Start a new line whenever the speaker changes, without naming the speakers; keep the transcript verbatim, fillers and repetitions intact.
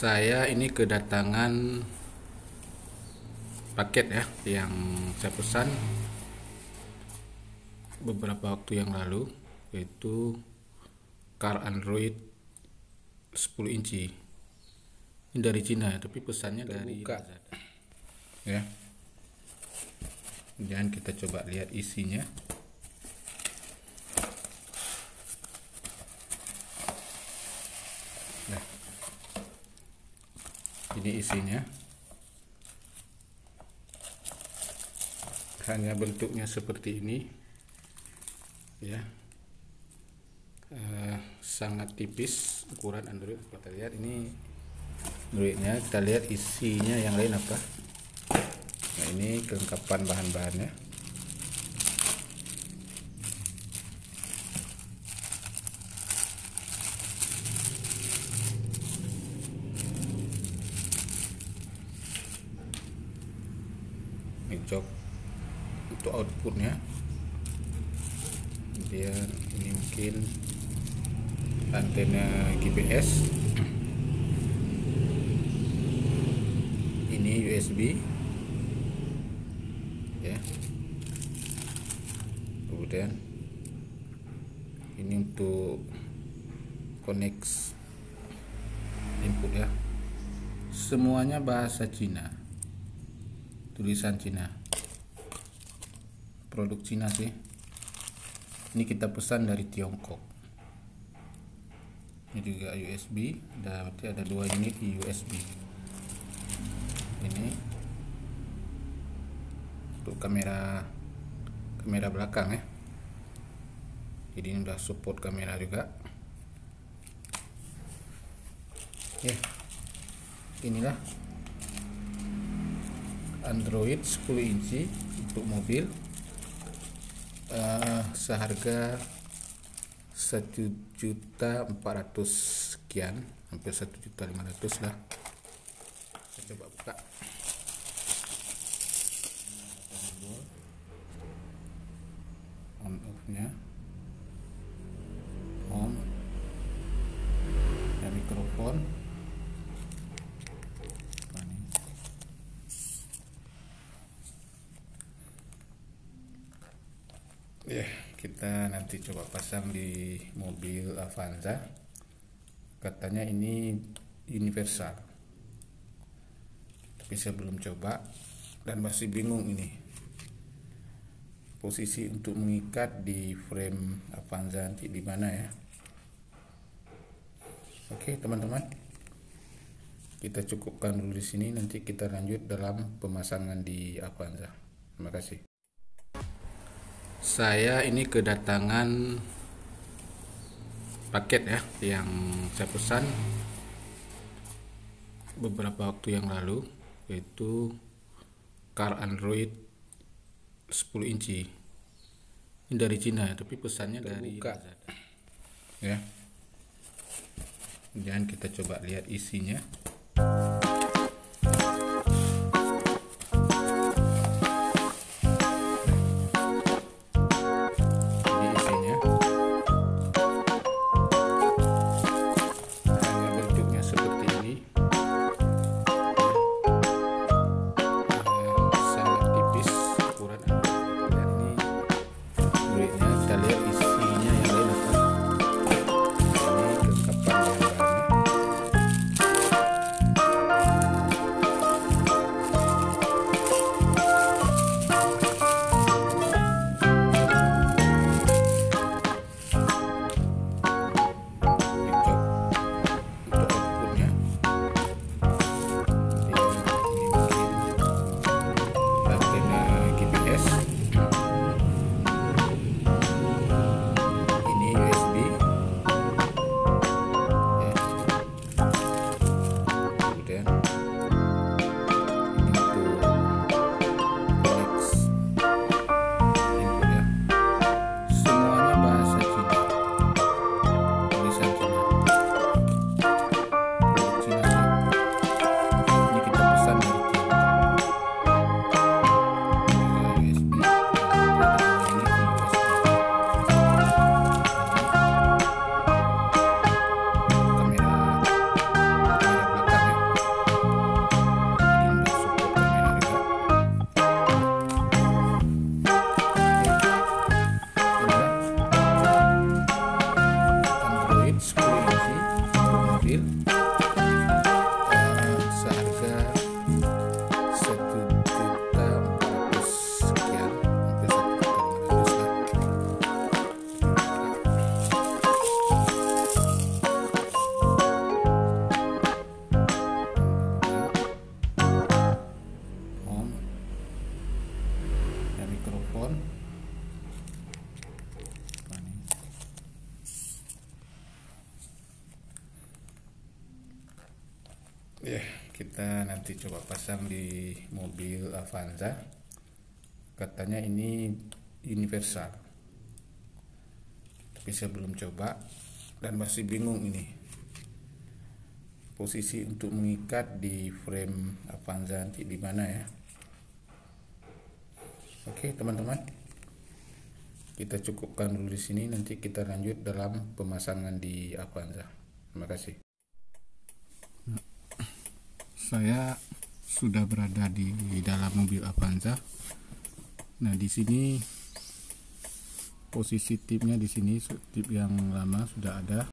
Saya ini kedatangan paket ya yang saya pesan beberapa waktu yang lalu, yaitu car Android sepuluh inci. Ini dari Cina, tapi pesannya dari Lazada. Ya. Kemudian kita coba lihat isinya. Nah, ini isinya. Hanya bentuknya seperti ini, ya, uh, sangat tipis ukuran Android. Kita lihat ini Androidnya, kita lihat isinya yang lain apa. Nah, ini kelengkapan bahan-bahannya. Ini jok untuk outputnya. Kemudian ini mungkin antena G P S, ini U S B ya, kemudian ini untuk connect input ya. Semuanya bahasa Cina, tulisan Cina, produk Cina sih. Ini kita pesan dari Tiongkok. Ini juga U S B, berarti ada dua unit U S B. Ini untuk kamera kamera belakang ya. Jadi ini udah support kamera juga. Ya, inilah Android sepuluh inci untuk mobil. Uh, seharga satu juta empat ratus sekian, hampir satu juta lima ratus lah. Saya coba buka. On off nya, on, dan mikrofon. Ya, kita nanti coba pasang di mobil Avanza. Katanya ini universal, tapi saya belum coba dan masih bingung ini posisi untuk mengikat di frame Avanza nanti di mana ya. Oke teman-teman, kita cukupkan dulu di sini, nanti kita lanjut dalam pemasangan di Avanza. Terima kasih. Saya ini kedatangan paket ya yang saya pesan beberapa waktu yang lalu, yaitu car Android sepuluh inci. Ini dari Cina, tapi pesannya dari Lazada. Ya. Kemudian kita coba lihat isinya. Oke, kita nanti coba pasang di mobil Avanza. Katanya ini universal, tapi saya belum coba dan masih bingung ini posisi untuk mengikat di frame Avanza nanti di mana ya. Oke teman-teman, kita cukupkan dulu di sini, nanti kita lanjut dalam pemasangan di Avanza. Terima kasih. Saya sudah berada di dalam mobil Avanza. Nah, di sini posisi tipnya di sini tip yang lama sudah ada.